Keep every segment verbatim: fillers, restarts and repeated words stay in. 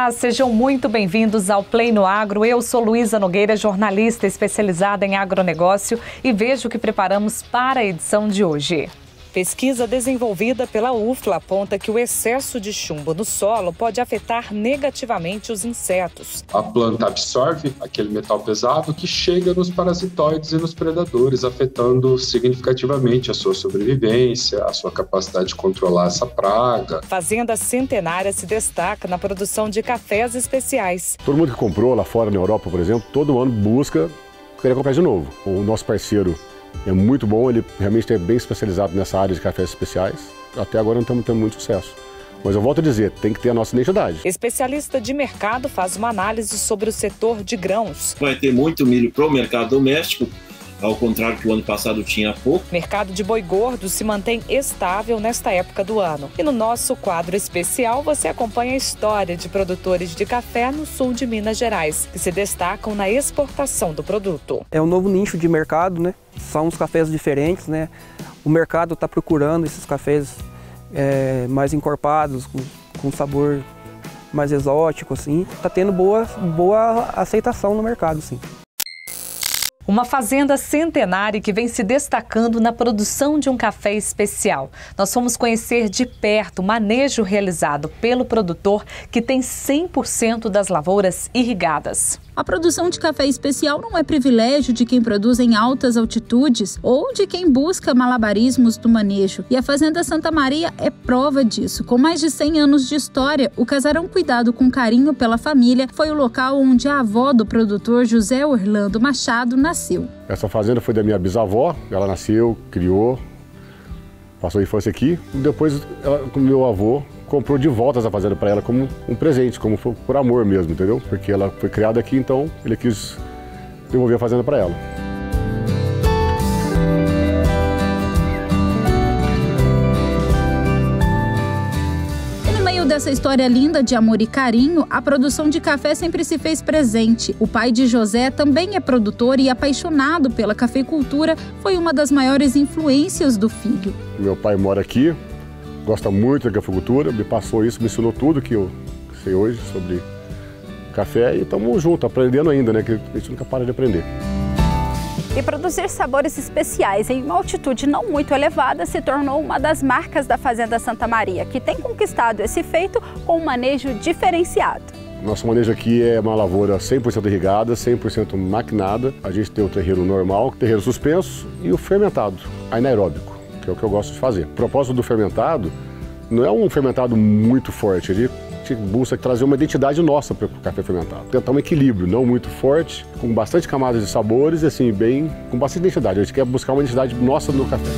Olá, sejam muito bem-vindos ao Play no Agro. Eu sou Luísa Nogueira, jornalista especializada em agronegócio e vejo o que preparamos para a edição de hoje. Pesquisa desenvolvida pela U F L A aponta que o excesso de chumbo no solo pode afetar negativamente os insetos. A planta absorve aquele metal pesado que chega nos parasitoides e nos predadores, afetando significativamente a sua sobrevivência, a sua capacidade de controlar essa praga. Fazenda Centenária se destaca na produção de cafés especiais. Todo mundo que comprou lá fora, na Europa, por exemplo, todo ano busca querer comprar de novo. O nosso parceiro é muito bom, ele realmente é bem especializado nessa área de cafés especiais. Até agora não estamos tendo muito sucesso. Mas eu volto a dizer, tem que ter a nossa identidade. Especialista de mercado faz uma análise sobre o setor de grãos. Vai ter muito milho para o mercado doméstico, ao contrário que o ano passado tinha pouco. O mercado de boi gordo se mantém estável nesta época do ano. E no nosso quadro especial, você acompanha a história de produtores de café no sul de Minas Gerais, que se destacam na exportação do produto. É um novo nicho de mercado, né? São uns cafés diferentes, né? O mercado está procurando esses cafés é, mais encorpados, com, com sabor mais exótico, assim. Está tendo boa, boa aceitação no mercado, sim. Uma fazenda centenária que vem se destacando na produção de um café especial. Nós fomos conhecer de perto o manejo realizado pelo produtor, que tem cem por cento das lavouras irrigadas. A produção de café especial não é privilégio de quem produz em altas altitudes ou de quem busca malabarismos do manejo. E a Fazenda Santa Maria é prova disso. Com mais de cem anos de história, o casarão cuidado com carinho pela família foi o local onde a avó do produtor José Orlando Machado nasceu. Essa fazenda foi da minha bisavó, ela nasceu, criou, passou a infância aqui. E depois, ela, com meu avô, comprou de volta essa fazenda para ela como um presente, como por amor mesmo, entendeu? Porque ela foi criada aqui, então ele quis devolver a fazenda para ela. Dessa história linda de amor e carinho, a produção de café sempre se fez presente. O pai de José também é produtor e apaixonado pela cafeicultura, foi uma das maiores influências do filho. Meu pai mora aqui, gosta muito da cafeicultura, me passou isso, me ensinou tudo que eu sei hoje sobre café e estamos juntos, aprendendo ainda, né? Que a gente nunca para de aprender. E produzir sabores especiais em uma altitude não muito elevada se tornou uma das marcas da Fazenda Santa Maria, que tem conquistado esse feito com um manejo diferenciado. Nosso manejo aqui é uma lavoura cem por cento irrigada, cem por cento maquinada. A gente tem o terreiro normal, o terreiro suspenso e o fermentado, anaeróbico, que é o que eu gosto de fazer. O propósito do fermentado não é um fermentado muito forte, ele busca trazer uma identidade nossa para o café fermentado. Tentar um equilíbrio, não muito forte, com bastante camadas de sabores, assim, bem, com bastante identidade. A gente quer buscar uma identidade nossa no café.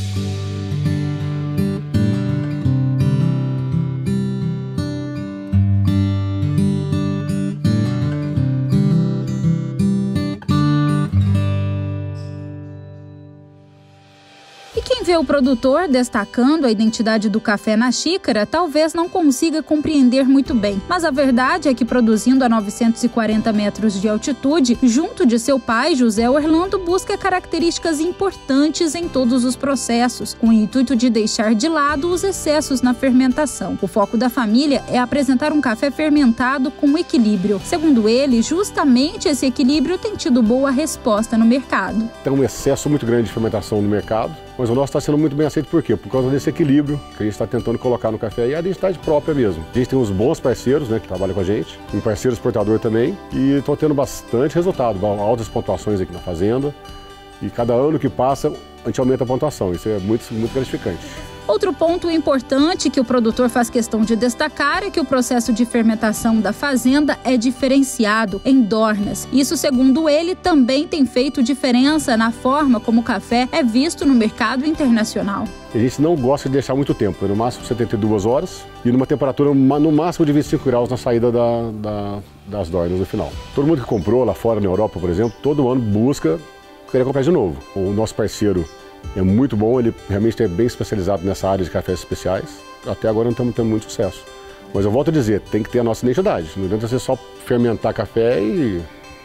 Quem vê o produtor destacando a identidade do café na xícara, talvez não consiga compreender muito bem. Mas a verdade é que, produzindo a novecentos e quarenta metros de altitude, junto de seu pai, José Orlando, busca características importantes em todos os processos, com o intuito de deixar de lado os excessos na fermentação. O foco da família é apresentar um café fermentado com equilíbrio. Segundo ele, justamente esse equilíbrio tem tido boa resposta no mercado. Tem um excesso muito grande de fermentação no mercado, mas o nosso está sendo muito bem aceito. Por quê? Por causa desse equilíbrio que a gente está tentando colocar no café e a identidade própria mesmo. A gente tem uns bons parceiros, né, que trabalham com a gente, um parceiro exportador também, e estou tendo bastante resultado, altas pontuações aqui na fazenda, e cada ano que passa a gente aumenta a pontuação, isso é muito, muito gratificante. Outro ponto importante que o produtor faz questão de destacar é que o processo de fermentação da fazenda é diferenciado em dornas. Isso, segundo ele, também tem feito diferença na forma como o café é visto no mercado internacional. A gente não gosta de deixar muito tempo, no máximo setenta e duas horas e numa temperatura no máximo de vinte e cinco graus na saída da, da, das dornas no final. Todo mundo que comprou lá fora, na Europa, por exemplo, todo ano busca querer comprar de novo. O nosso parceiro é muito bom, ele realmente é bem especializado nessa área de cafés especiais. Até agora não estamos tendo muito sucesso. Mas eu volto a dizer, tem que ter a nossa identidade. Não adianta você só fermentar café e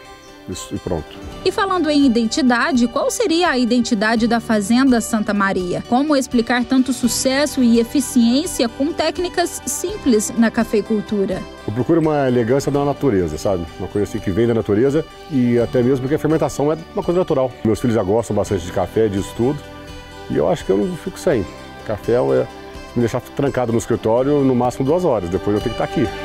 e pronto. E falando em identidade, qual seria a identidade da Fazenda Santa Maria? Como explicar tanto sucesso e eficiência com técnicas simples na cafeicultura? Eu procuro uma elegância da natureza, sabe? Uma coisa assim que vem da natureza e até mesmo porque a fermentação é uma coisa natural. Meus filhos já gostam bastante de café, disso tudo, e eu acho que eu não fico sem. Café é me deixar trancado no escritório no máximo duas horas, depois eu tenho que estar aqui.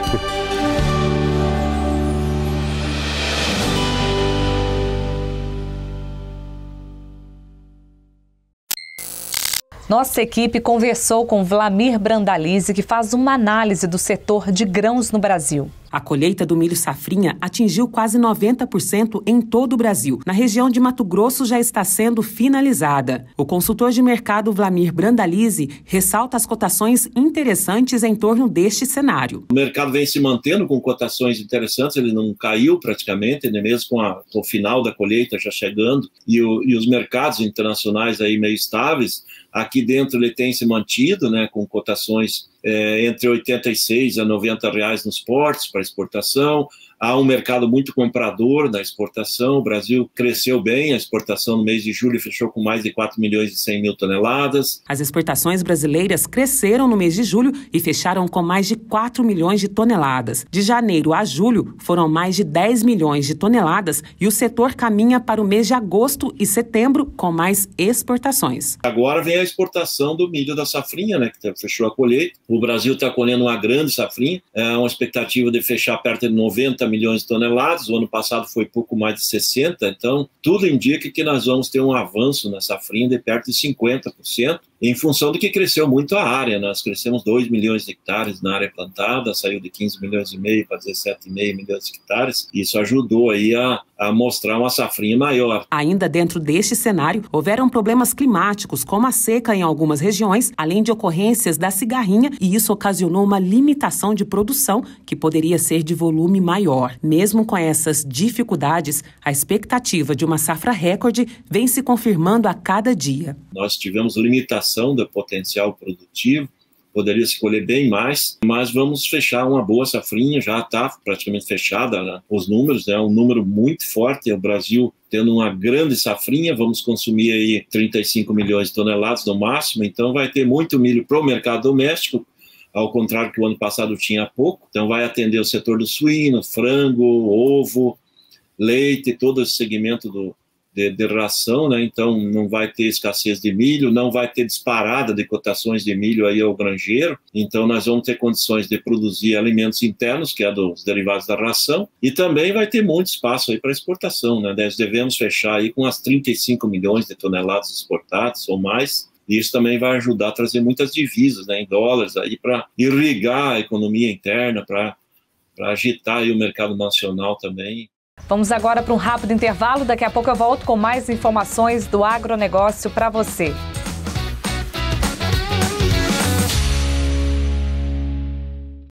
Nossa equipe conversou com Vlamir Brandalize, que faz uma análise do setor de grãos no Brasil. A colheita do milho safrinha atingiu quase noventa por cento em todo o Brasil. Na região de Mato Grosso já está sendo finalizada. O consultor de mercado Vlamir Brandalize ressalta as cotações interessantes em torno deste cenário. O mercado vem se mantendo com cotações interessantes, ele não caiu praticamente, né? Mesmo com, a, com o final da colheita já chegando e, o, e os mercados internacionais aí meio estáveis. Aqui dentro ele tem se mantido, né, com cotações é, entre oitenta e seis a noventa reais nos portos para exportação. Há um mercado muito comprador na exportação. O Brasil cresceu bem, a exportação no mês de julho fechou com mais de quatro milhões e cem mil toneladas. As exportações brasileiras cresceram no mês de julho e fecharam com mais de quatro milhões de toneladas. De janeiro a julho foram mais de dez milhões de toneladas e o setor caminha para o mês de agosto e setembro com mais exportações. Agora vem a exportação do milho da safrinha, né, que fechou a colheita. O Brasil está colhendo uma grande safrinha, é uma expectativa de fechar perto de noventa milhões de toneladas, o ano passado foi pouco mais de sessenta, então tudo indica que nós vamos ter um avanço na safrinha de perto de cinquenta por cento, em função de que cresceu muito a área. Nós crescemos dois milhões de hectares na área plantada, saiu de quinze milhões e meio para dezessete vírgula cinco milhões de hectares, isso ajudou aí a, a mostrar uma safrinha maior. Ainda dentro deste cenário, houveram problemas climáticos, como a seca em algumas regiões, além de ocorrências da cigarrinha, e isso ocasionou uma limitação de produção que poderia ser de volume maior. Mesmo com essas dificuldades, a expectativa de uma safra recorde vem se confirmando a cada dia. Nós tivemos limitação do potencial produtivo, poderia se colher bem mais, mas vamos fechar uma boa safrinha, já está praticamente fechada, né? Os números, é um número muito forte, o Brasil tendo uma grande safrinha, vamos consumir aí trinta e cinco milhões de toneladas no máximo, então vai ter muito milho para o mercado doméstico, ao contrário que o ano passado tinha pouco, então vai atender o setor do suíno, frango, ovo, leite, todo esse segmento do De, de ração, né? Então não vai ter escassez de milho, não vai ter disparada de cotações de milho aí ao granjeiro, então nós vamos ter condições de produzir alimentos internos, que é dos derivados da ração, e também vai ter muito espaço aí para exportação, né? Nós devemos fechar aí com as trinta e cinco milhões de toneladas exportadas ou mais, e isso também vai ajudar a trazer muitas divisas, né, em dólares aí para irrigar a economia interna, para para agitar aí o mercado nacional também. Vamos agora para um rápido intervalo. Daqui a pouco eu volto com mais informações do agronegócio para você.